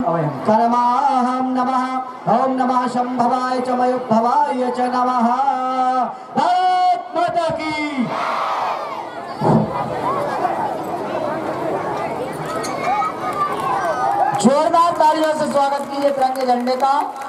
कर्माहं नमः। ओम नमः शंभवाय च मयुभवाय च नमः। भारत माता की। जोरदार तालियों से स्वागत कीजिए तिरंगे झंडे का।